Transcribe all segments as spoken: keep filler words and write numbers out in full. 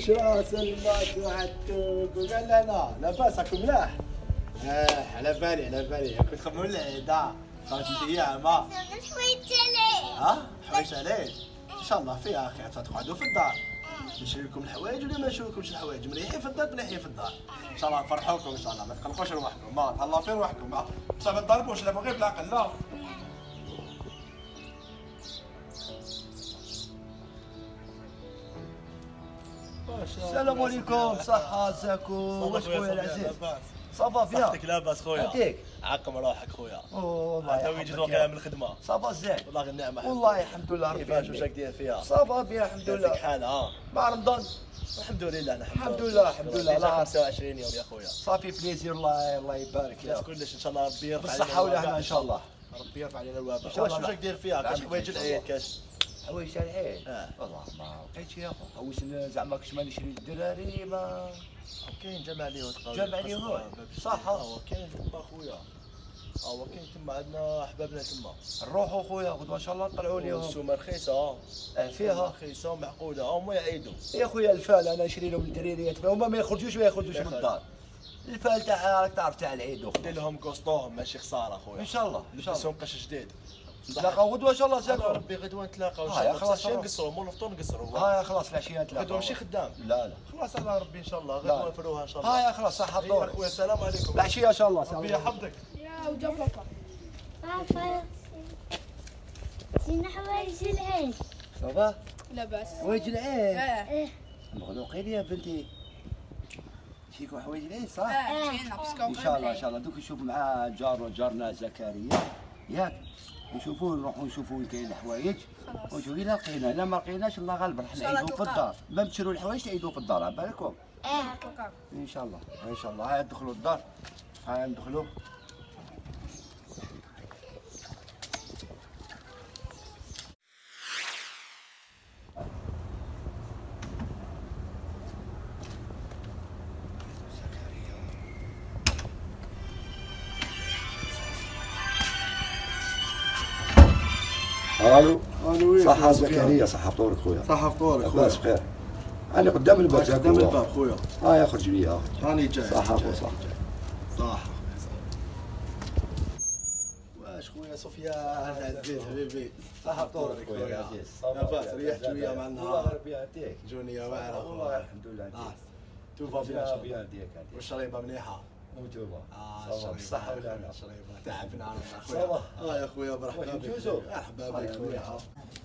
بشرى سلمات وعدتوك وقال لنا لاباس راكم ملاح؟ اه على بالي على بالي كنت تخمموا العيده صارت الايام ها حوايج عليه ها حوايج عليه ان شاء الله فيها خير تقعدوا في الدار نشري لكم الحوايج ولا ما نشري لكمش الحوايج مريحين في الدار مريحين في الدار ان شاء الله نفرحوكم ان شاء الله ما تقلقوش رواحكم ما تهلاو في رواحكم بصح ما تضربوش لعبوا غير بالعقل لا السلام عليكم صحة ازيكم واش خويا العزيز صافا فيها صحتك لاباس خويا عطيك عقم روحك خويا والله عاد يجي وقيلا من الخدمه صافا زين والله غير النعمه والله الحمد لله ربي كيفاش واش راك داير فيها صافا بيان الحمد لله كيف حال ها مع رمضان الحمد لله نحن الحمد لله الحمد لله لا خمسة وعشرين يوم يا خويا صافي بليزير الله الله يبارك يا يا كلش ان شاء الله ربي يرفع علينا بالصحة والهنا الوباء. ان شاء الله ربي يرفع علينا الوباء إن شاء واش الله. واش راك داير فيها كاش نعم. حوايج العيد كاش حوايج العيد اه والله ما لقيتش يا خو حوس زعما كش ما نشري للدراري ما كاين جمع اليهود قوي جمع اليهود. صح. اه كاين تما خويا اه كاين تما عندنا احبابنا تما نروحوا خويا غدوه ان شاء الله نطلعوا ليهم السومه رخيصه آه، فيها رخيصه ومعقوله هما يعيدوا يا خويا الفال انا نشري لهم الدريريات هما ما يخرجوش ما يخرجوش من الدار الفال تاع راك تعرف تاع العيد دير وخلاص. لهم كوسطوهم ماشي خساره خويا ان شاء الله ان شاء الله لبسهم قش جديد نتلاقاو غدوه ان شاء الله يا زاكم ربي غدوه نتلاقاو ان آه، شاء يا الله خلاص خلاص شرف. نقصروا مول الفطور نقصروا ها يا خلاص العشيه نتلاقاو غدوه ماشي خدام لا لا خلاص على ربي ان شاء الله لا. غدوه نفروها ان شاء الله ها يا خلاص صح يا الدور خويا السلام عليكم العشيه ان شاء الله ربي يحفظك يا وجاب بابا بابا زين حوايج العيد صافا لاباس حوايج العيد اه ايه مغلوقين يا بنتي شيكو حوايج العيد صح اه كاين باسكو ان شاء الله ان شاء الله دوك نشوف مع جار جارنا زكريا ياك نشوفوا نروحوا نشوفوا وين كاين الحوايج ونشوفوا الا لقينا الا ما لقيناش الله غالب راح الله نعيدوا في تلقاو. الدار ما تشروا الحوايج تعيدوا في الدار على بالكم اه ان شاء الله ان شاء الله هاي ندخلوا الدار هاي ندخلوا الو الو صحة زكريا صحة فطورك خويا صحة فطورك لاباس بخير انا قدام الباب جاك قدام هو. الباب خويا ها يا خرج لي ها راني جاي صح جاي. اخو صح صح واش خويا سفيان عزيز حبيبي صح فطورك خويا خويا عزيز لاباس ريحت شويه مع والله النهار ربي يهديك جوني واعره والله خويا الحمد لله آه. يهديك توفى بيان ربي شباب يهديك والشريبه مليحه وانتوما اه صافا الشريبه بالصحة والهنا الشريبه تعبنا انا صافا. خويا اه يا خويا مرحبا واش بك نجوزو؟ مرحبا آه، بك يا خويا مليحة.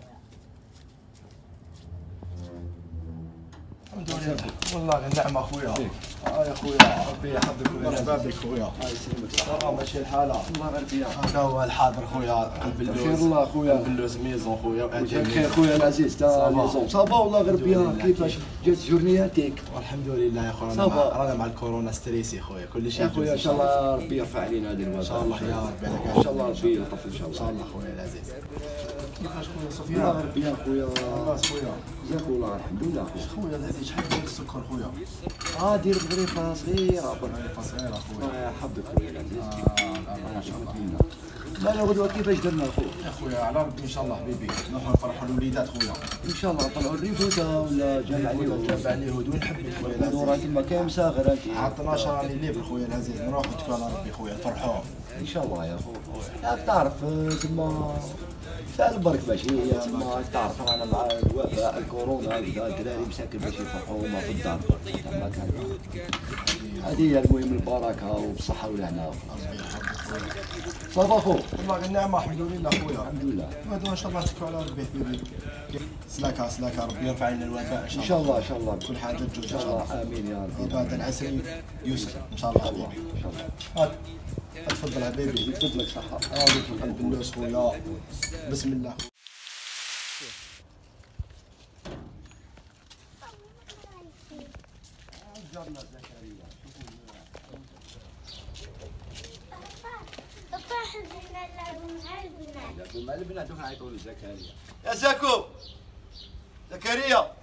الحمد لله والله غير نعمه خويا اه يا خويا ربي يحفظك مرحبا بك خويا الله يسلمك صافا ماشي الحاله الله غير بيا هذا هو الحاضر خويا قلب بخير اللوز الله خويا قلب اللوز ميزون خويا وجهك خير خويا العزيز تا صافا. ميزون صافا والله غير بيا كيفاش جات جورنياتك والحمد لله يا خويا صافا. رانا رانا مع الكورونا ستريسي خويا كل شيء يا خويا ان شاء الله ربي يرفع علينا هذه الوباء ان شاء الله يا ربي عليك ان شاء الله ربي يلطف ان شاء ان الله شاء الله خويا العزيز كيفاش خويا الله سفيان غير بيا خويا لاباس خويا جزاك الله الحمد لله خويا خويا العزيز شحال ديال السكر خويا اه دير بغريفه صغيره برك غريفه صغيره خويا الله يحفظك خويا العزيز آه، ما شاء الله لا لا غدوه كيفاش درنا خويا يا خويا على ربي ان شاء الله حبيبي نروحوا نفرحوا الوليدات خويا ان شاء الله طلعوا الريفوتا ولا جامع اليهود تابع اليهود ونحبك خويا العزيز دورات ما كاين مساغر انت عاد اثناش راني ليبر خويا العزيز نروحوا نتكلوا على ربي خويا نفرحوهم ان شاء الله يا خويا راك تعرف تما تاع البرك ماشي هي تما تعرف رانا مع الوباء الكورونا هكذا الدراري مساكن باش يفرحوا هما في الدار تما كان هذه هي المهم البركه والصحه والهنا صافا خو والله غير نعمه الحمد لله خويا الحمد لله غدوه ان شاء الله نتكلوا على ربي حبيبي سلاكا سلاكا ربي يرفع علينا الوباء ان شاء الله ان شاء الله كل حاجه ان تجوز شاء الله امين يا رب بعد العسل يسر ان شاء الله حبيبي ان شاء الله هات تفضل حبيبي يفضلك صحه هذيك قلب اللوز خويا بسم الله جارنا زكريا بابا حبينا نلعبوا مع البنات مع البنات دوك نعيطوا لزكريا يا زكو زكريا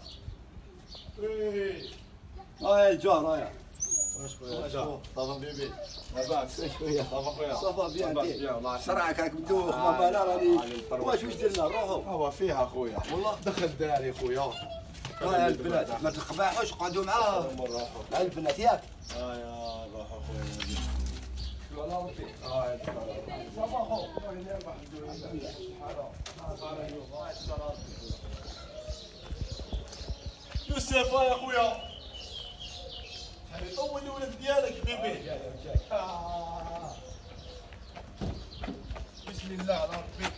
هاي الجار هاي واش خويا صافا حبيبي لاباس شويه صافا خويا صافا بيان لاباس ديك بيان والله صراعك راك مدوخ ماما لا راني واش واش درنا روحوا هو فيها خويا والله دخل داري خويا يا البنات ما تقبحوش قعدوا معاه مع البنات ياك. اه يا روح اخويا. شكرا على ربي. اه صباح يوسف يا اخويا. يعني طول الولد ديالك بيبي. آه. بسم الله على ربي.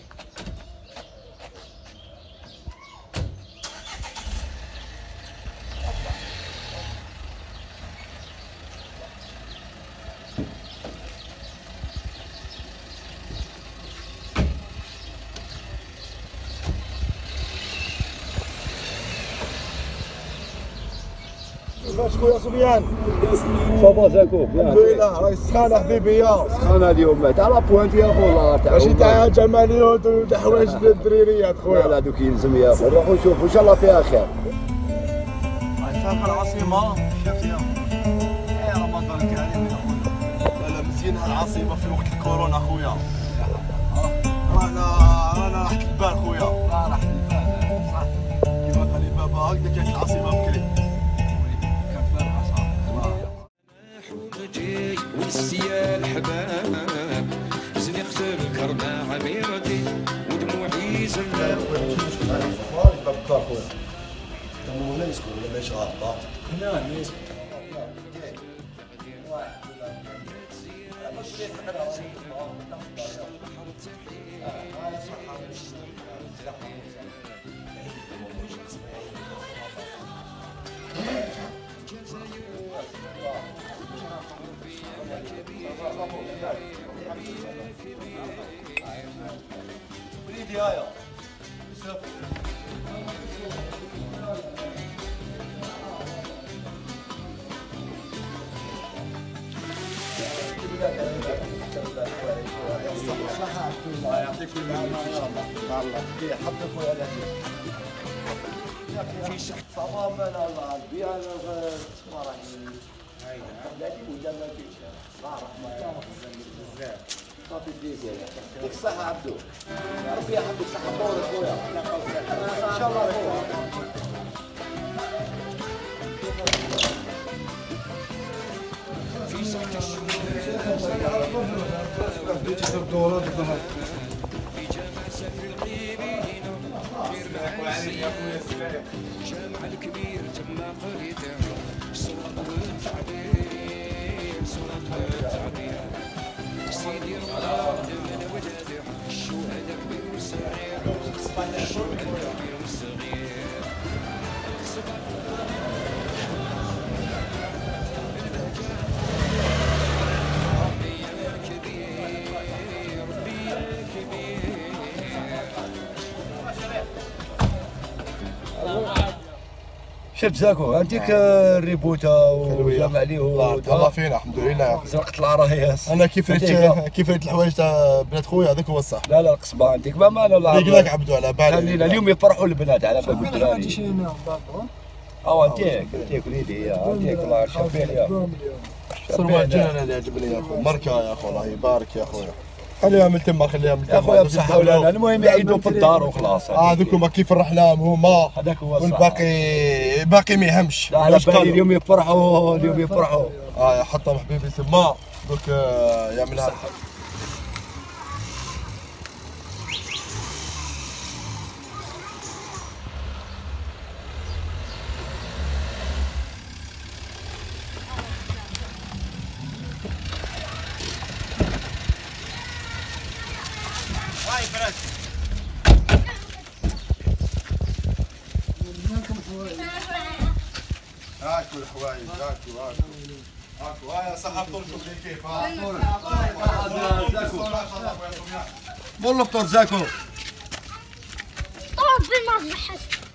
كيفاش خويا سفيان؟ صافا زاكو الحمد لله راهي سخانه حبيبي يا سخانه اليوم تاع لابوانت يا خو تاع ماشي تاع جماليات وتاع حوايج للدريريات خويا. لا دوك يلزم يا خو نروحو نشوفو ان شاء الله فيها خير. هاي فاهم العاصمه شاف يا يا رمضان كريم يا خويا. لا مزيانه العاصمه في وقت الكورونا خويا. رانا رانا راحت البال خويا. راحت البال صح كيما قال لي بابا هكذا كانت العاصمه بكري. والسيال حباب زني اختار الكرمة عميرتي ودموعي زلال. باب الدار خويا. تمو ولا يسكن ولا ماشي غلطة؟ لا ما يسكن. وليدي هايا الله يعطيك العافية ان شاء الله. الله حط خويا هذاك صافا مالا الله البيع انا ما راهي بلاتي ولا ما فيش لا رحمه الله بزاف صافي ديك يعطيك الصحة عبدو ربي يحفظك صحة طول خويا ان شاء الله بديتي تصير دورات وكذا. جامع الكبير تما قريته صلاة والتعبير صلاة والتعبير سيدي الله من ولاده الشهداء كبير وصغير الشهداء كبير وصغير. شفت زاكو عندك الريبوته وجمع ليه الله فينا الحمد لله. زرقت العرايس انا كيف ريت كيف ريت الحوايج تاع بنات خويا هذاك هو الصح. لا لا القصبه عندك ما مانا لا قلنا عبدو على بالي اليوم يفرحوا البنات على باب الدراري. اه انتيك انتيك وليدي يا انتيك الله شابين يا سروال انا اللي عجبني يا خو ماركه يا خو الله يبارك يا خويا. خليها من تما خليها من تما يا خويا بصحة ولا المهم يعيدوا في الدار وخلاص. اه هذوك كيف الرحلام هما هذاك هو الصح والباقي باقي ما يهمش. لا على بالي اليوم يفرحوا اليوم يفرحوا. اه حطهم حبيبي تما دوك يعملها. هاي فرد هاكو الحوايج هاكو هاكو هاكو هاي صحبتوا لكم كيف ها مول الفطور زاكو طوب بالمصباح.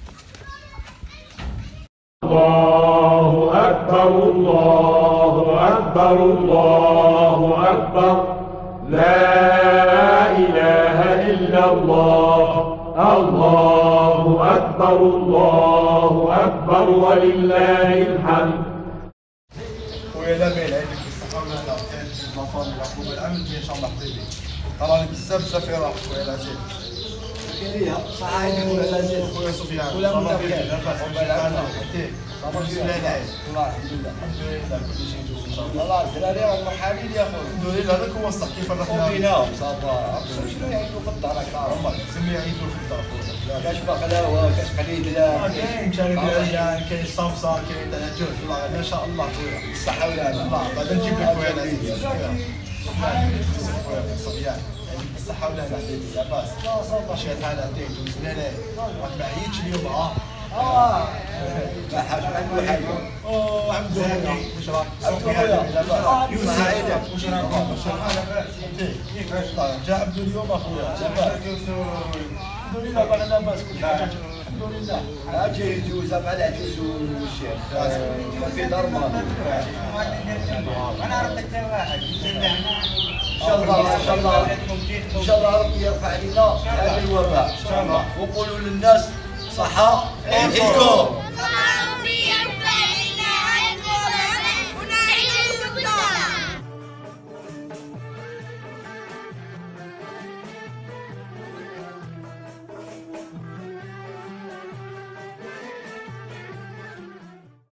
الله أكبر الله أكبر الله أكبر لا إله إلا الله الله أكبر الله أكبر ولله الحمد. خويا لامين عيدك بالصحة والهنا تعيش بالفاميلا خويا الأمن إن شاء الله حبيبي. راني بزاف بزاف يراح خويا العزيز. كيريا صحاح يكون على زين خويا سفيان ولا صافا من بخير لاباس عرفتي صافا بسم الله العيد والله الحمد لله الحمد لله كل شيء يدوز ان شاء الله والله الدراري راهم فرحانين يا خويا الحمد لله هذاك هو الصح كيف فرحنا وبيناهم صافا شنو يعيدوا في الدار هكا هما سمي عيدوا في الدار خويا كاش بقلاوه كاش قليل لا كاين كاين العريان كاين الصمصه كاين تاع الجوج والله ما شاء الله خويا الصحه والعافيه الله بعد نجيب لك خويا العزيز خويا صبيان بالصحة ولا حبيبي لاباس ماشي الحال عندك بسم الله العيد راك ما عييتش اليوم ها اه ما حاج عنده حاجه اوه عبدو هادي واش راك؟ عبدو خويا لاباس يوسف عيدك واش راك؟ واش راك؟ كيفاش؟ جا عبدو اليوم اخويا الحمد لله باغي لاباس كل حاجة الحمد لله اجي يجوز مع العجوز والشيخ ما في دار ماضي انا عرفت حتى واحد ان شاء الله ان شاء الله ان شاء الله ربي يرفع علينا هذا الوباء ان شاء الله وقولوا للناس صحه عيدكم